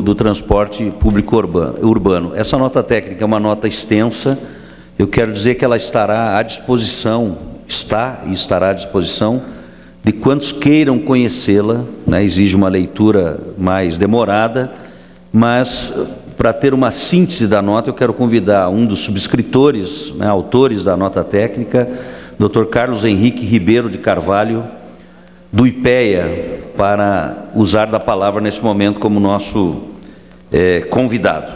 do transporte público urbano. Essa nota técnica é uma nota extensa, eu quero dizer que ela estará à disposição, está e estará à disposição de quantos queiram conhecê-la, né? Exige uma leitura mais demorada, mas para ter uma síntese da nota, eu quero convidar um dos subscritores, né, autores da nota técnica, Dr. Carlos Henrique Ribeiro de Carvalho, do IPEA, para usar da palavra nesse momento como nosso convidado.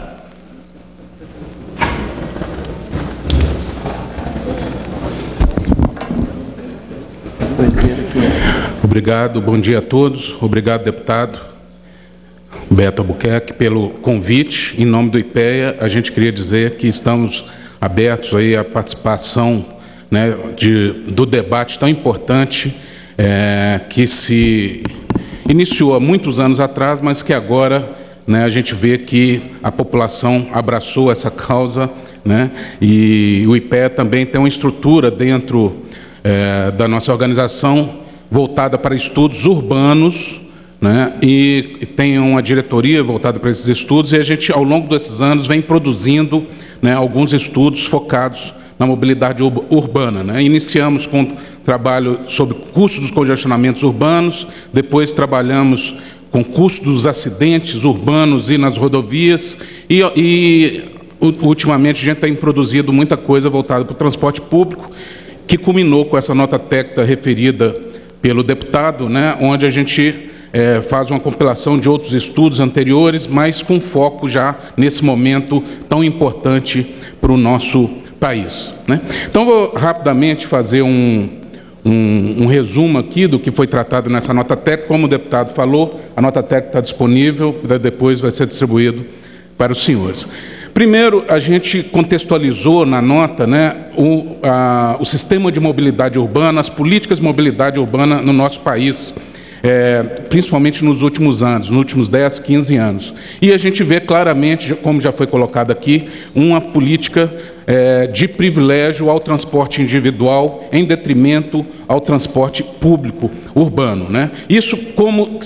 Obrigado, bom dia a todos. Obrigado, deputado Beto Albuquerque, pelo convite. Em nome do IPEA, a gente queria dizer que estamos abertos aí à participação, né, do debate tão importante que se iniciou há muitos anos atrás, mas que agora, né, a gente vê que a população abraçou essa causa, né, e o IPEA também tem uma estrutura dentro da nossa organização voltada para estudos urbanos, né, e tem uma diretoria voltada para esses estudos, e a gente, ao longo desses anos, vem produzindo, né, alguns estudos focados na mobilidade urbana, né. Iniciamos com trabalho sobre custo dos congestionamentos urbanos, depois trabalhamos com custo dos acidentes urbanos e nas rodovias, e ultimamente a gente tem produzido muita coisa voltada para o transporte público, que culminou com essa nota técnica referida pelo deputado, né, onde a gente faz uma compilação de outros estudos anteriores, mas com foco já nesse momento tão importante para o nosso país, né. Então, vou rapidamente fazer um resumo aqui do que foi tratado nessa nota técnica. Como o deputado falou, a nota técnica está disponível, depois vai ser distribuído para os senhores. Primeiro, a gente contextualizou na nota, né, o sistema de mobilidade urbana, as políticas de mobilidade urbana no nosso país, principalmente nos últimos anos, nos últimos 10, 15 anos. E a gente vê claramente, como já foi colocado aqui, uma política de privilégio ao transporte individual em detrimento ao transporte público urbano, né? Isso como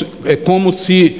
se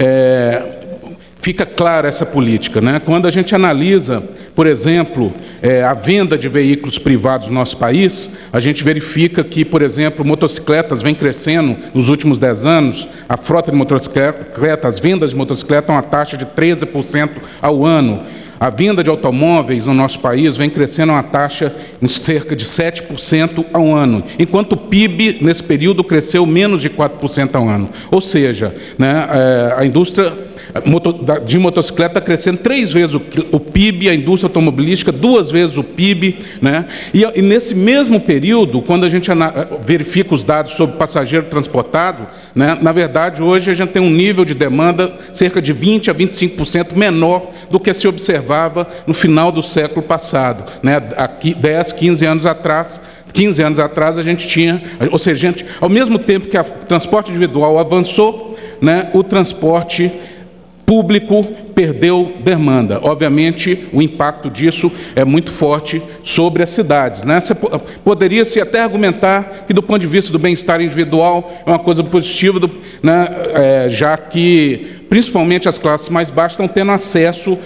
fica clara essa política, né? Quando a gente analisa, por exemplo, a venda de veículos privados no nosso país, a gente verifica que, por exemplo, motocicletas vem crescendo nos últimos 10 anos, a frota de motocicletas, as vendas de motocicleta uma taxa de 13% ao ano. A venda de automóveis no nosso país vem crescendo a uma taxa em cerca de 7% ao ano, enquanto o PIB, nesse período, cresceu menos de 4% ao ano. Ou seja, né, a indústria de motocicleta está crescendo 3 vezes o PIB, a indústria automobilística 2 vezes o PIB, né? E nesse mesmo período, quando a gente verifica os dados sobre passageiro transportado, né, na verdade, hoje a gente tem um nível de demanda cerca de 20% a 25% menor do que se observava no final do século passado, né? Aqui, 10, 15 anos atrás, a gente tinha, ou seja, ao mesmo tempo que o transporte individual avançou, né, o transporte público perdeu demanda. Obviamente, o impacto disso é muito forte sobre as cidades, né? Poderia-se até argumentar que, do ponto de vista do bem-estar individual, é uma coisa positiva, né, já que principalmente as classes mais baixas estão tendo acesso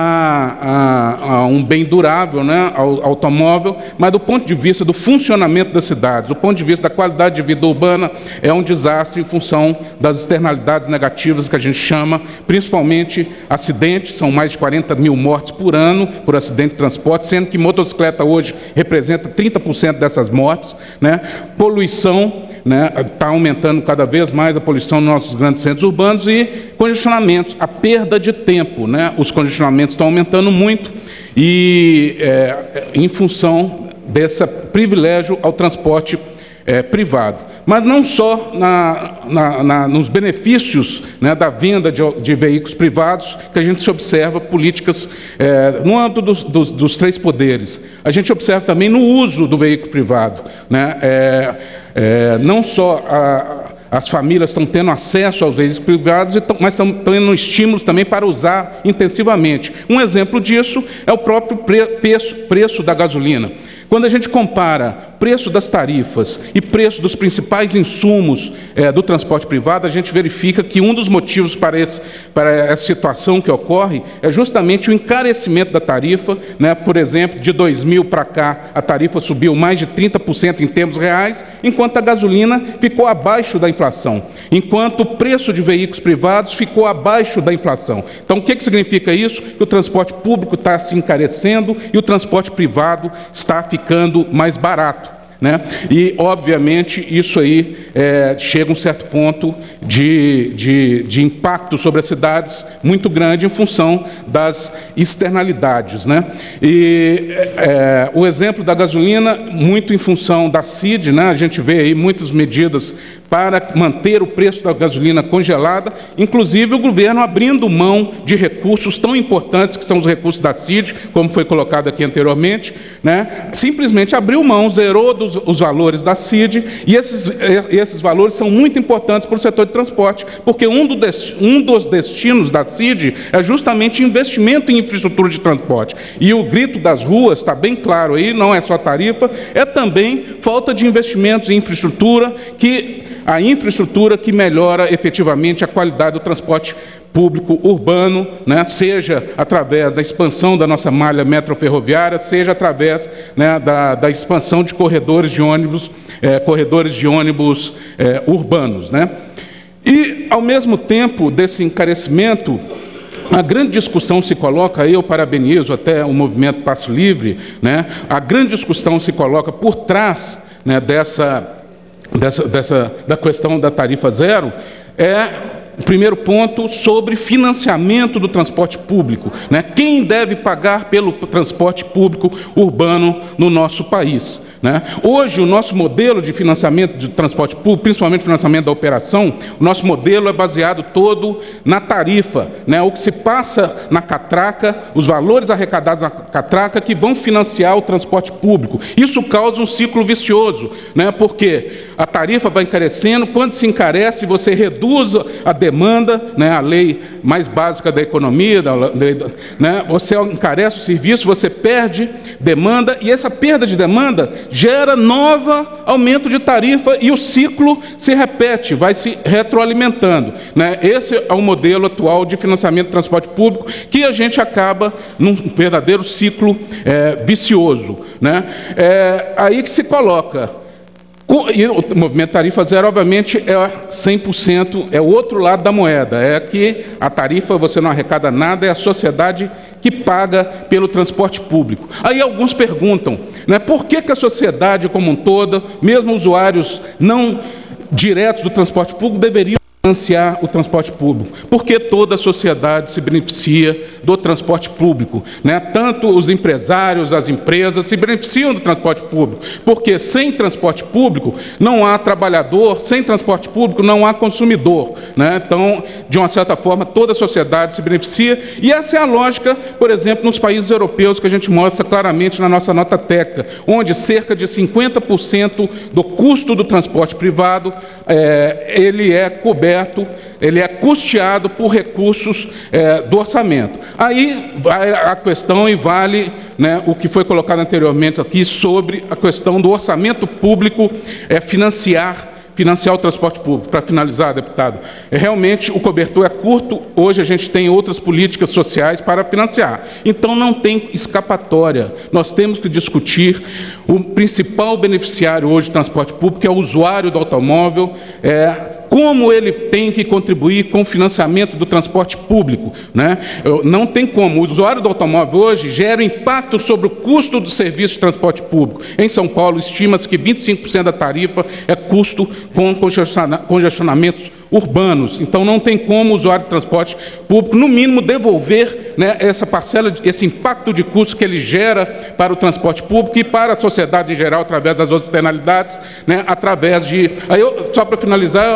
a um bem durável, né, ao automóvel, mas do ponto de vista do funcionamento das cidades, do ponto de vista da qualidade de vida urbana, é um desastre em função das externalidades negativas que a gente chama, principalmente acidentes. São mais de 40 mil mortes por ano por acidente de transporte, sendo que motocicleta hoje representa 30% dessas mortes, né? Poluição, né, está aumentando cada vez mais a poluição nos nossos grandes centros urbanos, e congestionamentos, a perda de tempo, né? Os congestionamentos estão aumentando muito, e em função desse privilégio ao transporte privado. Mas não só nos benefícios, né, da venda de veículos privados que a gente se observa políticas no âmbito dos 3 poderes. A gente observa também no uso do veículo privado, né? Não só as famílias estão tendo acesso aos veículos privados, mas estão tendo estímulos também para usar intensivamente. Um exemplo disso é o próprio preço da gasolina. Quando a gente compara preço das tarifas e preço dos principais insumos do transporte privado, a gente verifica que um dos motivos para essa situação que ocorre é justamente o encarecimento da tarifa, né? Por exemplo, de 2000 para cá, a tarifa subiu mais de 30% em termos reais, enquanto a gasolina ficou abaixo da inflação, enquanto o preço de veículos privados ficou abaixo da inflação. Então, o que significa isso? Que o transporte público está se encarecendo e o transporte privado está ficando mais barato, né? E, obviamente, isso aí chega a um certo ponto de impacto sobre as cidades muito grande em função das externalidades, né? E o exemplo da gasolina, muito em função da CID, né? A gente vê aí muitas medidas para manter o preço da gasolina congelada, inclusive o governo abrindo mão de recursos tão importantes que são os recursos da CID, como foi colocado aqui anteriormente, né? Simplesmente abriu mão, zerou os valores da CID, e esses valores são muito importantes para o setor de transporte, porque um dos destinos da CID é justamente investimento em infraestrutura de transporte. E o grito das ruas está bem claro aí, não é só tarifa, é também falta de investimentos em infraestrutura, a infraestrutura que melhora efetivamente a qualidade do transporte público urbano, né, seja através da expansão da nossa malha metroferroviária, seja através, né, da expansão de corredores de ônibus urbanos, né. E, ao mesmo tempo desse encarecimento, a grande discussão se coloca, eu parabenizo até o movimento Passo Livre, né, a grande discussão se coloca por trás, né, da questão da tarifa zero, o primeiro ponto sobre financiamento do transporte público, né? Quem deve pagar pelo transporte público urbano no nosso país, né? Hoje, o nosso modelo de financiamento de transporte público, principalmente financiamento da operação, o nosso modelo é baseado todo na tarifa, né? O que se passa na catraca, os valores arrecadados na catraca que vão financiar o transporte público. Isso causa um ciclo vicioso, né? Porque a tarifa vai encarecendo, quando se encarece, você reduz a demanda, né? A lei mais básica da economia, né? Você encarece o serviço, você perde demanda, e essa perda de demanda gera novo aumento de tarifa e o ciclo se repete, vai se retroalimentando, né? Esse é o modelo atual de financiamento do transporte público, que a gente acaba num verdadeiro ciclo vicioso, né? Aí que se coloca. E o movimento tarifa zero, obviamente, é 100%, é o outro lado da moeda, é que a tarifa você não arrecada nada, é a sociedade que paga pelo transporte público. Aí alguns perguntam, né, por que a sociedade como um todo, mesmo usuários não diretos do transporte público, deveriam financiar o transporte público? Porque toda a sociedade se beneficia do transporte público, né? Tanto os empresários, as empresas se beneficiam do transporte público, porque sem transporte público não há trabalhador, sem transporte público não há consumidor, né? Então, de uma certa forma, toda a sociedade se beneficia, e essa é a lógica, por exemplo, nos países europeus, que a gente mostra claramente na nossa nota técnica, onde cerca de 50% do custo do transporte privado ele é coberto, ele é custeado por recursos do orçamento. Aí vai a questão e vale, né, o que foi colocado anteriormente aqui sobre a questão do orçamento público financiar o transporte público. Para finalizar, deputado, realmente o cobertor é curto, hoje a gente tem outras políticas sociais para financiar, então não tem escapatória, nós temos que discutir. O principal beneficiário hoje do transporte público, que é o usuário do automóvel, como ele tem que contribuir com o financiamento do transporte público, né? Não tem como. O usuário do automóvel hoje gera impacto sobre o custo do serviço de transporte público. Em São Paulo, estima-se que 25% da tarifa é custo com congestionamentos urbanos. Então, não tem como o usuário de transporte público, no mínimo, devolver, né, essa parcela, esse impacto de custo que ele gera para o transporte público e para a sociedade em geral, através das outras externalidades, né, através de... Aí, só para finalizar,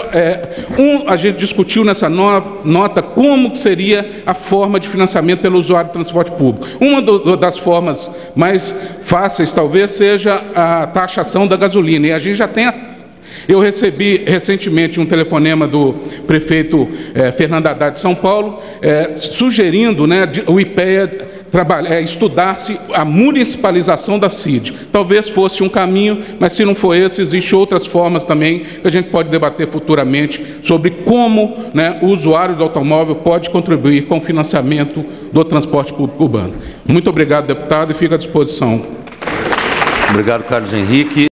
a gente discutiu nessa nota como que seria a forma de financiamento pelo usuário de transporte público. Uma das formas mais fáceis, talvez, seja a taxação da gasolina, e a gente já tem Eu recebi recentemente um telefonema do prefeito Fernando Haddad de São Paulo, sugerindo, né, o IPEA estudasse a municipalização da CID. Talvez fosse um caminho, mas se não for esse, existem outras formas também que a gente pode debater futuramente sobre como, né, o usuário do automóvel pode contribuir com o financiamento do transporte público urbano. Muito obrigado, deputado, e fico à disposição. Obrigado, Carlos Henrique.